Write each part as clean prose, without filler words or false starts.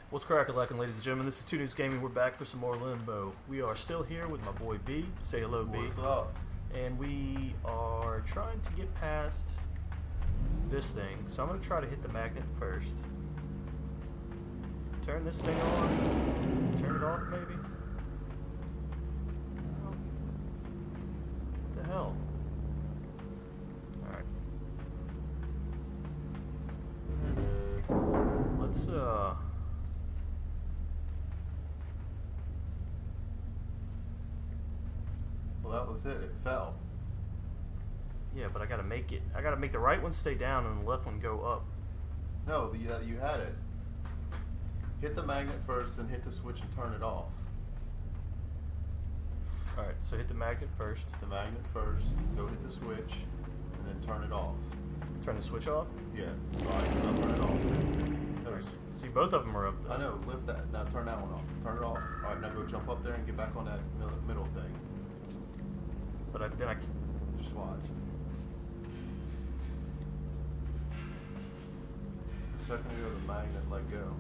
What's crackalackin', ladies and gentlemen? This is 2 News Gaming. We're back for some more Limbo. We are still here with my boy B. Say hello, B. What's up? And we are trying to get past this thing. So I'm going to try to hit the magnet first. Turn this thing on. Turn it off, maybe? What the hell? Alright. Let's, Well, that was it. It fell. yeah, but I gotta make it. I gotta make the right one stay down and the left one go up. No, you had it. Hit the magnet first, then hit the switch and turn it off. Alright, so hit the magnet first. The magnet first, go hit the switch, and then turn it off. Turn the switch off. Yeah. Alright, now turn it off. Alright. See, both of them are up there. I know, lift that. Now turn that one off. Turn it off. Alright, now go jump up there and get back on that middle thing. But then I can... Just watch. The second you go to the magnet, let go.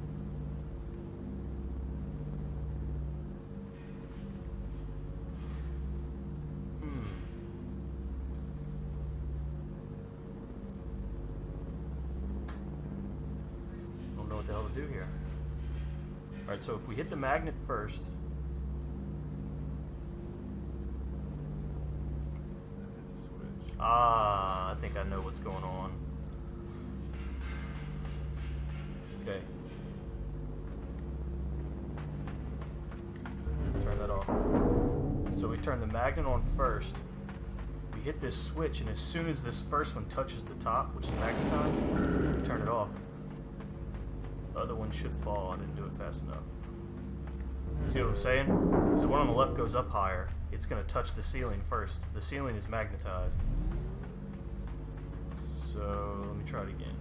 Don't know what the hell to do here. Alright, so if we hit the magnet first... Then hit the switch. Ah, I think I know what's going on. Okay. Let's turn that off. So we turn the magnet on first. We hit this switch, and as soon as this first one touches the top, which is magnetized, we turn it off. The other one should fall. I didn't do it fast enough. See what I'm saying? Because the one on the left goes up higher. It's going to touch the ceiling first. The ceiling is magnetized. So, let me try it again.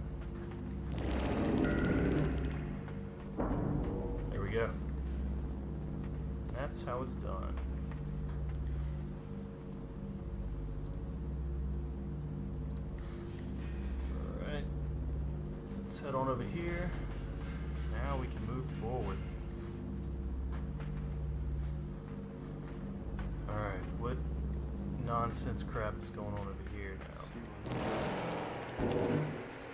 There we go. That's how it's done. Alright. Let's head on over here. Now we can move forward. Alright, what nonsense crap is going on over here now? Ceiling.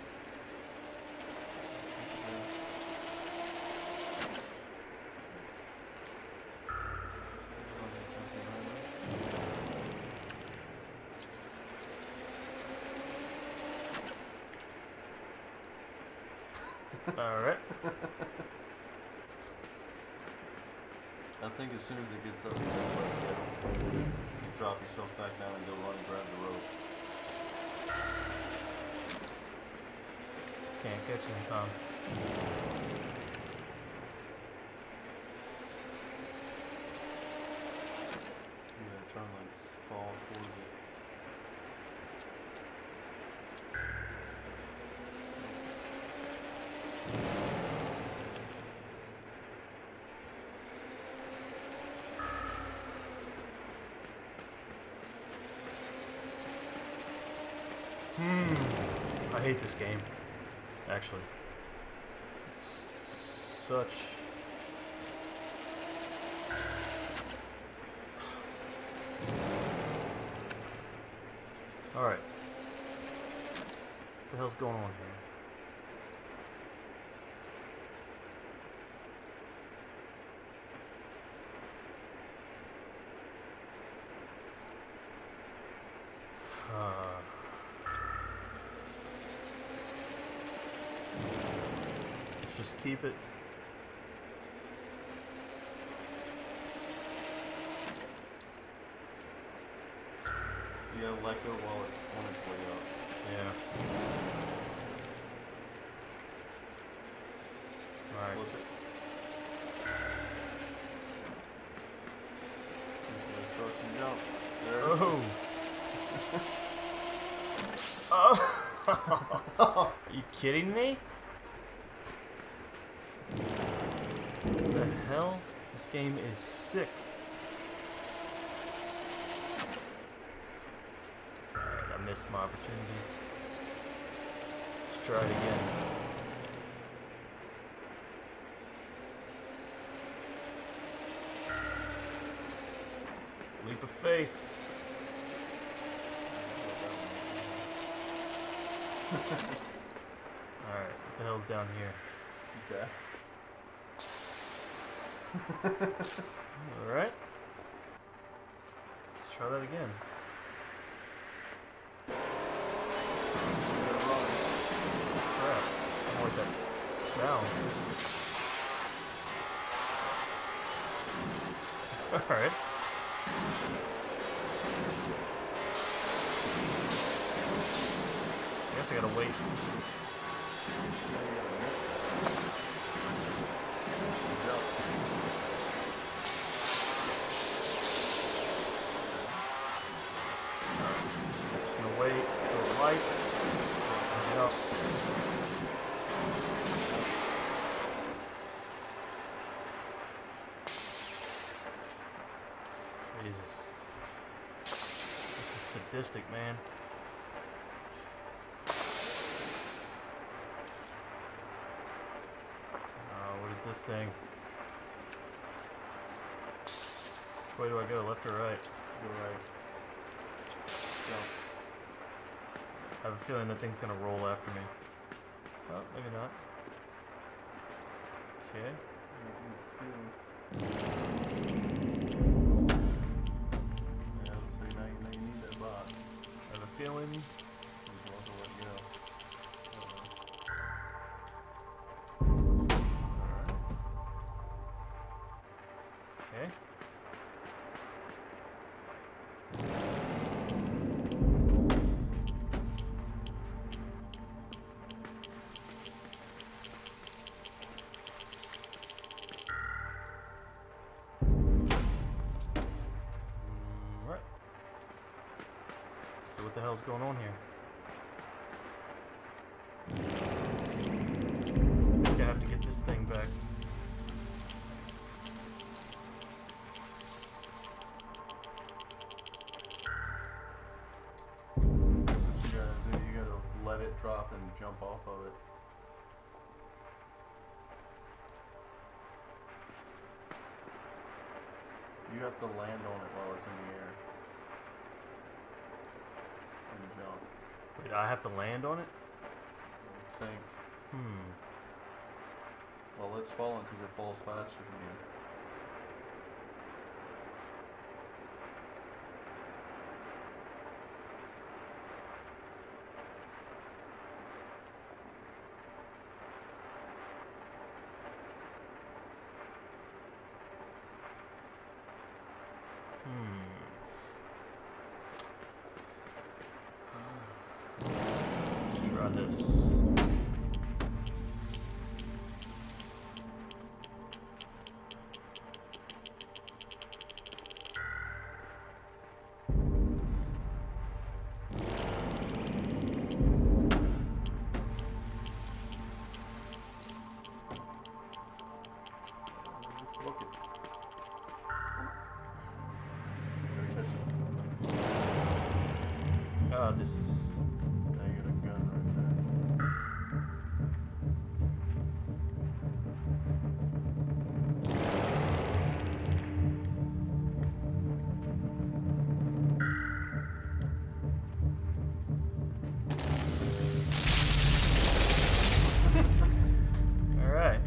Alright. I think as soon as it gets up, you let go. Drop yourself back down and go run and grab the rope. Can't catch it in time. Yeah, try and like fall towards it. I hate this game. Actually. It's such... Alright. What the hell's going on here? Let's just keep it. You gotta let go while it's on its way up. Yeah. Alright. Flip it. Trust and jump. There it is. Oh! Are you kidding me? What the hell? This game is sick. Alright, I missed my opportunity. Let's try it again. faith. Alright, what the hell's down here? Okay. Alright. Let's try that again. Crap. I don't like that sound. Alright. Guess I gotta wait. Just gonna wait till it lights and jump. Jesus. This is sadistic, man. What is this thing? Which way do I go? Left or right? Go right. Go. I have a feeling that thing's gonna roll after me. Oh, maybe not. Okay. Yeah, let's see. Now you need that box. I have a feeling. Just want to let go. Okay. Right. So what the hell's going on here? I think I have to get this thing back. That's what you gotta do. You gotta let it drop and jump off of it. You have to land on it while it's in the air. And jump. Wait, I have to land on it? I think. Well, it's falling because it falls faster than you. Let's try this. Just book it. This is. Now you got a gun right there. All right.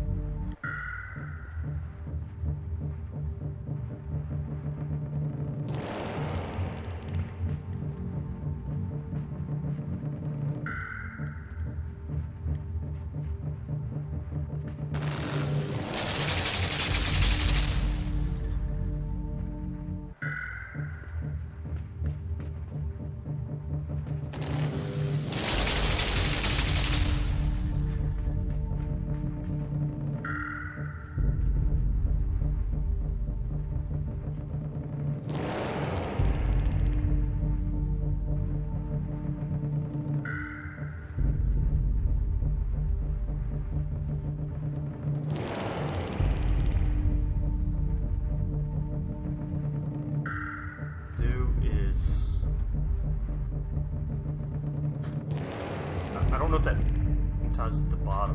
I don't know if that ties to the bottom.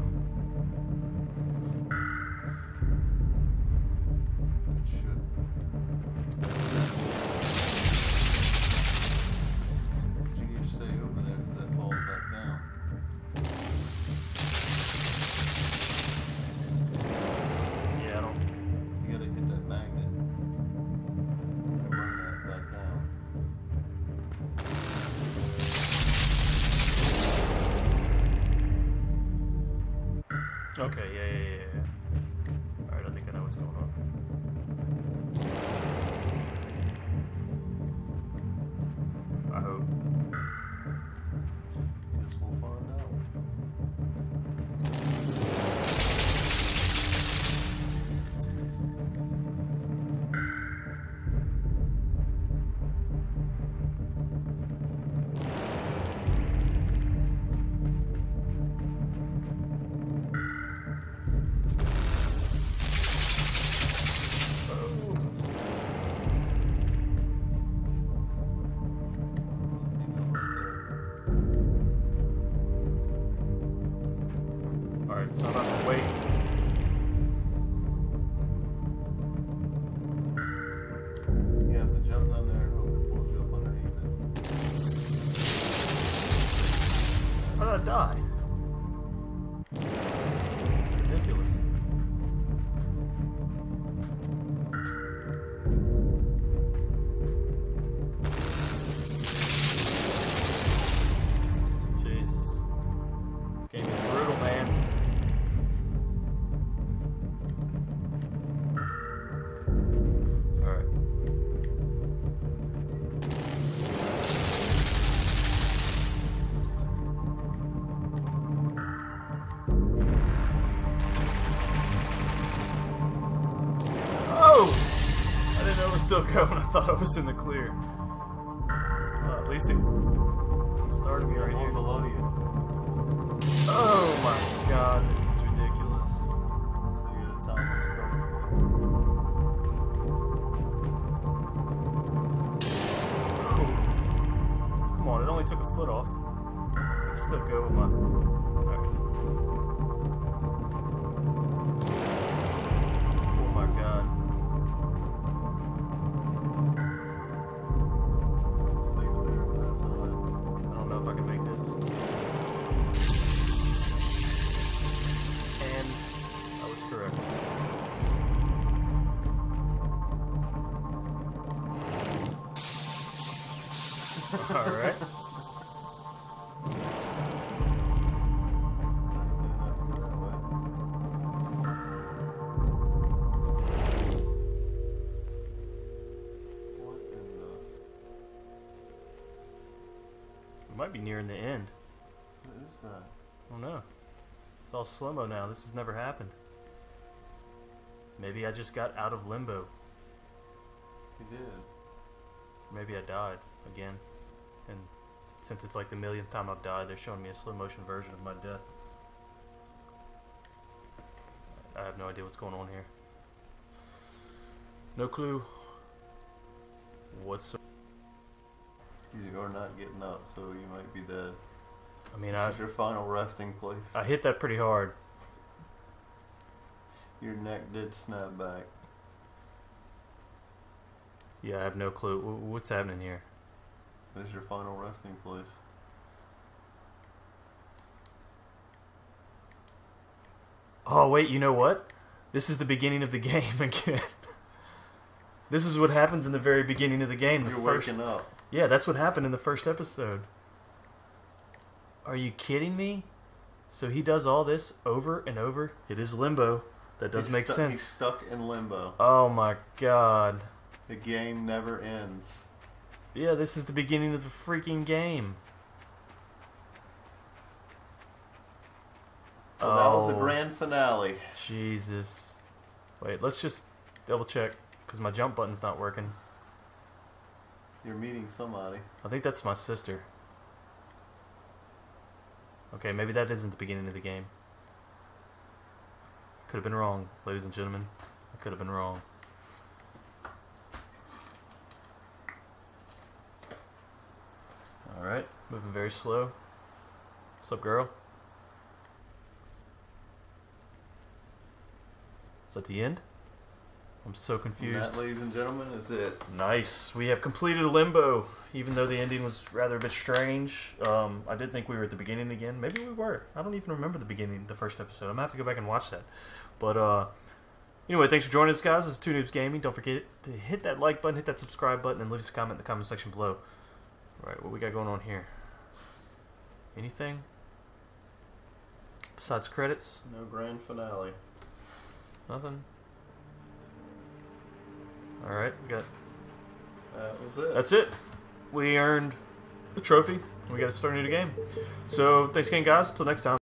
It should. Okay, yeah. Alright, I think I know what's going on. I hope. Guess we'll find out. Alright, so I'm about to wait. You have to jump down there and hope it pulls you up underneath it. How did I die? It's ridiculous. Jesus. This game is brutal, man. Alright. Oh! I didn't know it was still going. I thought I was in the clear. At least it started me right One here. below you. Oh my god, this is ridiculous. So you gotta time this perfectly. Come on, it only took a foot off. I can still go with my... Alright. Oh my god. Stay clear of that side. I don't know if I can make this. And I was correct. Alright. We might be nearing the end. What is that? I don't know. It's all slow-mo now. This has never happened. Maybe I just got out of limbo. You did. Maybe I died again. And since it's like the millionth time I've died, they're showing me a slow-motion version of my death. I have no idea what's going on here. No clue. What's... You're not getting up, so you might be dead. I mean, This is your final resting place. I hit that pretty hard. Your neck did snap back. Yeah, I have no clue. What's happening here? This is your final resting place. Oh, wait, you know what? This is the beginning of the game again. This is what happens in the very beginning of the game. You're waking up. Yeah, that's what happened in the first episode. Are you kidding me? So he does all this over and over. It is limbo. That does make sense. He's stuck in limbo. Oh my god. The game never ends. Yeah, this is the beginning of the freaking game. So that was the grand finale. Jesus. Wait, let's just double check, because my jump button's not working. You're meeting somebody. I think that's my sister. Okay, maybe that isn't the beginning of the game. Could have been wrong, ladies and gentlemen. I could have been wrong. Alright, moving very slow. What's up, girl? Is that the end? I'm so And confused. that, ladies and gentlemen, is it. Nice. We have completed Limbo, even though the ending was rather a bit strange. I did think we were at the beginning again. Maybe we were. I don't even remember the beginning, the first episode. I'm going to have to go back and watch that. But, anyway, thanks for joining us, guys. This is Two Noobs Gaming. Don't forget to hit that like button, hit that subscribe button, and leave us a comment in the comment section below. All right, what we got going on here? Anything? Besides credits, No grand finale. nothing. Alright, we got... That was it. That's it. We earned a trophy. We got to start a new game. So, thanks again, guys. Until next time.